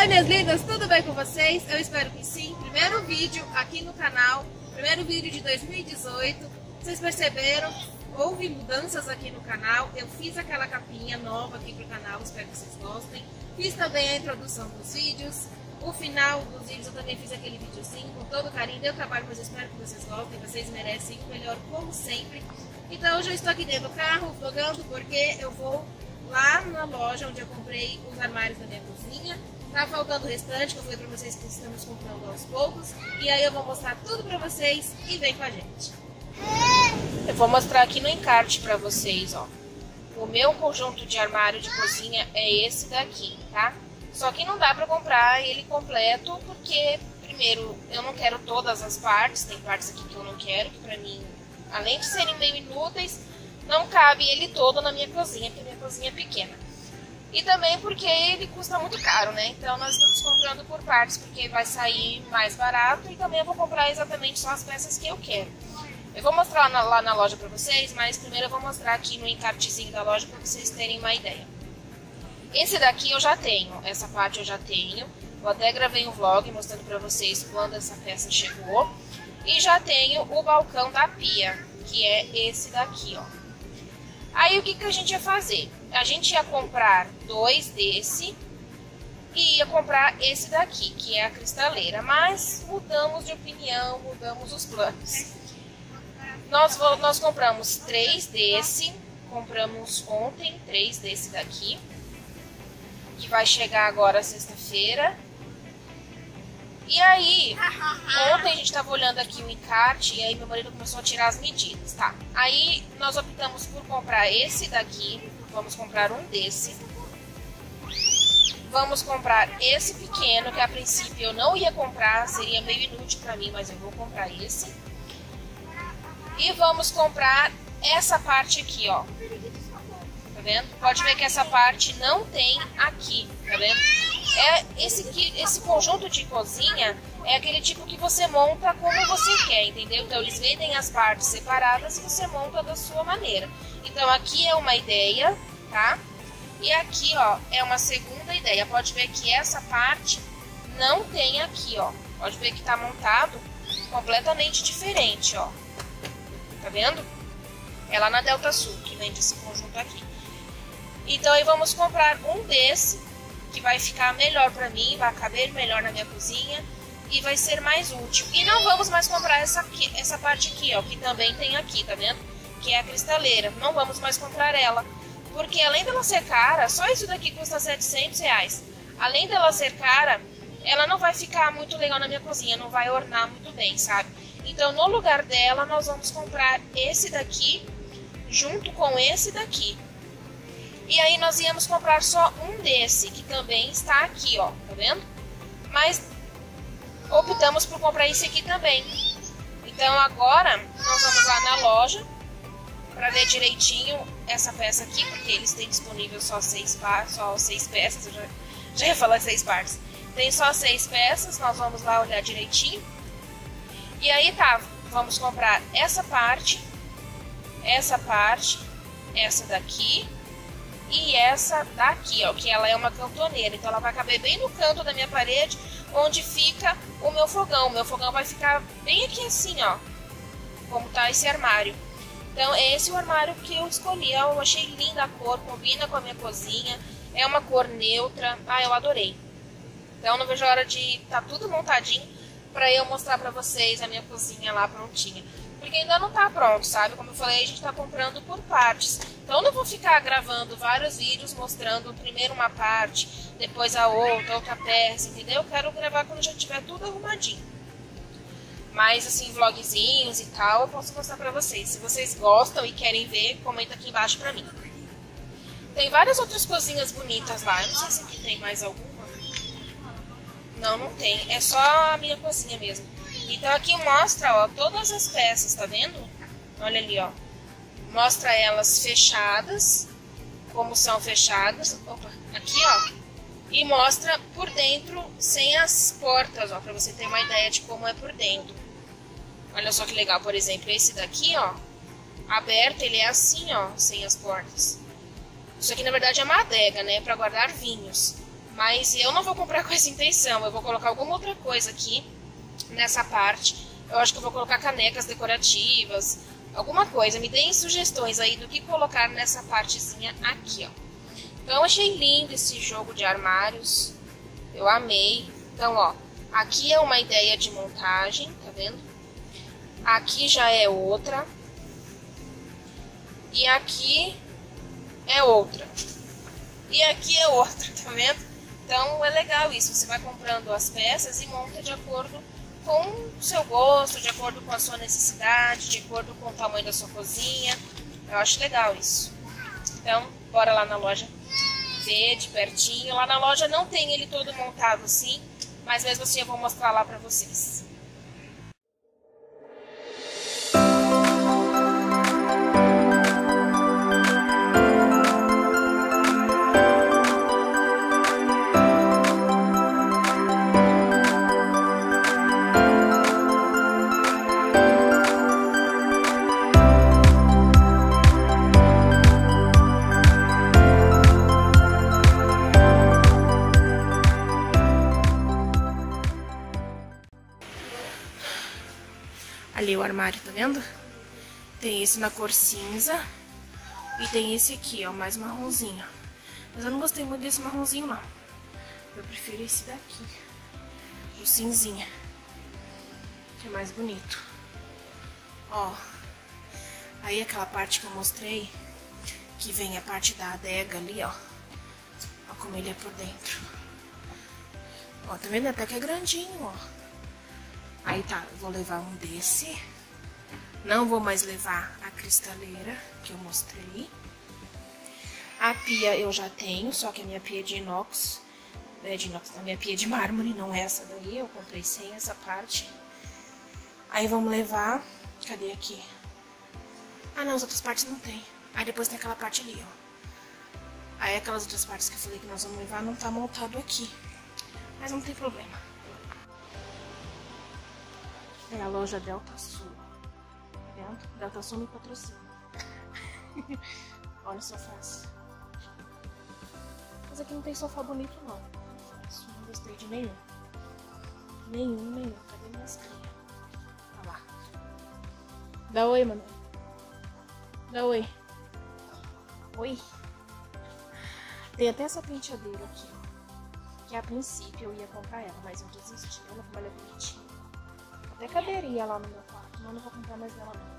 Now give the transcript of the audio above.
Oi, minhas lindas, tudo bem com vocês? Eu espero que sim. Primeiro vídeo aqui no canal, primeiro vídeo de 2018. Vocês perceberam? Houve mudanças aqui no canal. Eu fiz aquela capinha nova aqui pro canal, espero que vocês gostem. Fiz também a introdução dos vídeos. O final dos vídeos eu também fiz aquele videozinho com todo carinho. Deu trabalho, mas eu espero que vocês gostem. Vocês merecem o melhor, como sempre. Então hoje eu estou aqui dentro do carro, vlogando, porque eu vou lá na loja onde eu comprei os armários da minha cozinha. Tá faltando o restante, que eu falei pra vocês que estamos comprando aos poucos. E aí eu vou mostrar tudo pra vocês e vem com a gente. Eu vou mostrar aqui no encarte pra vocês, ó. O meu conjunto de armário de cozinha é esse daqui, tá? Só que não dá pra comprar ele completo, porque, primeiro, eu não quero todas as partes. Tem partes aqui que eu não quero, que pra mim, além de serem meio inúteis, não cabe ele todo na minha cozinha, porque minha cozinha é pequena. E também porque ele custa muito caro, né? Então nós estamos comprando por partes, porque vai sair mais barato. E também eu vou comprar exatamente só as peças que eu quero. Eu vou mostrar lá na loja pra vocês, mas primeiro eu vou mostrar aqui no encartezinho da loja pra vocês terem uma ideia. Esse daqui eu já tenho, essa parte eu já tenho. Eu até gravei um vlog mostrando pra vocês quando essa peça chegou. E já tenho o balcão da pia, que é esse daqui, ó. Aí o que a gente ia fazer? A gente ia comprar dois desse e ia comprar esse daqui, que é a cristaleira. Mas mudamos de opinião, mudamos os planos. Nós compramos 3 desse, compramos ontem 3 desse daqui, que vai chegar agora sexta-feira. E aí, ontem a gente estava olhando aqui o encarte e aí meu marido começou a tirar as medidas, tá? Aí nós optamos por comprar esse daqui, vamos comprar um desse. Vamos comprar esse pequeno, que a princípio eu não ia comprar, seria meio inútil pra mim, mas eu vou comprar esse. E vamos comprar essa parte aqui, ó. Tá vendo? Pode ver que essa parte não tem aqui, tá vendo? Esse conjunto de cozinha é aquele tipo que você monta como você quer, entendeu? Então eles vendem as partes separadas e você monta da sua maneira. Então aqui é uma ideia, tá? E aqui, ó, é uma segunda ideia. Pode ver que essa parte não tem aqui, ó. Pode ver que tá montado completamente diferente, ó. Tá vendo? É lá na Delta Sul que vende esse conjunto aqui. Então aí vamos comprar um desse, que vai ficar melhor pra mim, vai caber melhor na minha cozinha e vai ser mais útil. E não vamos mais comprar essa parte aqui, ó, que também tem aqui, tá vendo? Que é a cristaleira. Não vamos mais comprar ela, porque além dela ser cara, só isso daqui custa R$700. Além dela ser cara, ela não vai ficar muito legal na minha cozinha, não vai ornar muito bem, sabe? Então no lugar dela nós vamos comprar esse daqui junto com esse daqui. E aí nós íamos comprar só um desse, que também está aqui, ó, tá vendo? Mas optamos por comprar esse aqui também. Então agora nós vamos lá na loja para ver direitinho essa peça aqui, porque eles têm disponível só 6 peças, eu já ia falar 6 partes. Tem só 6 peças, nós vamos lá olhar direitinho. E aí tá, vamos comprar essa parte, essa daqui e essa daqui, ó, que ela é uma cantoneira. Então ela vai caber bem no canto da minha parede, onde fica o meu fogão. O meu fogão vai ficar bem aqui assim, ó, como tá esse armário. Então esse é o armário que eu escolhi. Eu achei linda a cor, combina com a minha cozinha. É uma cor neutra. Ah, eu adorei. Então não vejo a hora de tá tudo montadinho pra eu mostrar pra vocês a minha cozinha lá prontinha. Porque ainda não tá pronto, sabe? Como eu falei, a gente tá comprando por partes. Então eu não vou ficar gravando vários vídeos mostrando primeiro uma parte, depois a outra peça, entendeu? Eu quero gravar quando já tiver tudo arrumadinho. Mas assim, vlogzinhos e tal, eu posso mostrar pra vocês. Se vocês gostam e querem ver, comenta aqui embaixo pra mim. Tem várias outras cozinhas bonitas lá. Eu não sei se aqui tem mais alguma. Não, não tem. É só a minha cozinha mesmo. Então aqui mostra, ó, todas as peças, tá vendo? Olha ali, ó. Mostra elas fechadas, como são fechadas. Opa, aqui, ó. E mostra por dentro sem as portas, ó, pra você ter uma ideia de como é por dentro. Olha só que legal, por exemplo, esse daqui, ó, aberto, ele é assim, ó, sem as portas. Isso aqui, na verdade, é uma adega, né, pra guardar vinhos. Mas eu não vou comprar com essa intenção. Eu vou colocar alguma outra coisa aqui nessa parte. Eu acho que eu vou colocar canecas decorativas, alguma coisa. Me deem sugestões aí do que colocar nessa partezinha aqui, ó. Então, eu achei lindo esse jogo de armários. Eu amei. Então, ó, aqui é uma ideia de montagem, tá vendo? Aqui já é outra. E aqui é outra. E aqui é outra, tá vendo? Então, é legal isso. Você vai comprando as peças e monta de acordo com o seu gosto, de acordo com a sua necessidade, de acordo com o tamanho da sua cozinha. Eu acho legal isso. Então, bora lá na loja ver de pertinho. Lá na loja não tem ele todo montado assim, mas mesmo assim eu vou mostrar lá pra vocês. Ali o armário, tá vendo? Tem esse na cor cinza e tem esse aqui, ó, mais marronzinho. Mas eu não gostei muito desse marronzinho, não. Eu prefiro esse daqui, o cinzinha, que é mais bonito. Ó, aí aquela parte que eu mostrei, que vem a parte da adega ali, ó. Ó como ele é por dentro. Ó, tá vendo? Até que é grandinho, ó. Aí tá, eu vou levar um desse. Não vou mais levar a cristaleira que eu mostrei. A pia eu já tenho, só que a minha pia é de inox. É de inox, a minha pia é de mármore, não é essa daí. Eu comprei sem essa parte. Aí vamos levar... Cadê aqui? Ah, não, as outras partes não tem. Aí depois tem aquela parte ali, ó. Aí aquelas outras partes que eu falei que nós vamos levar não tá montado aqui. Mas não tem problema. É a loja Delta Sul. Tá vendo? Delta Sul me patrocina. Olha o sofás. Mas aqui não tem sofá bonito, não. Não gostei de nenhum. Nenhum. Cadê minhas crias? Olha lá. Dá oi, mano. Dá oi. Oi. Tem até essa penteadeira aqui, ó. Que a princípio eu ia comprar ela, mas eu desisti. Olha como ela é bonitinha. Até caberia lá no meu quarto, mas não vou comprar mais dela não.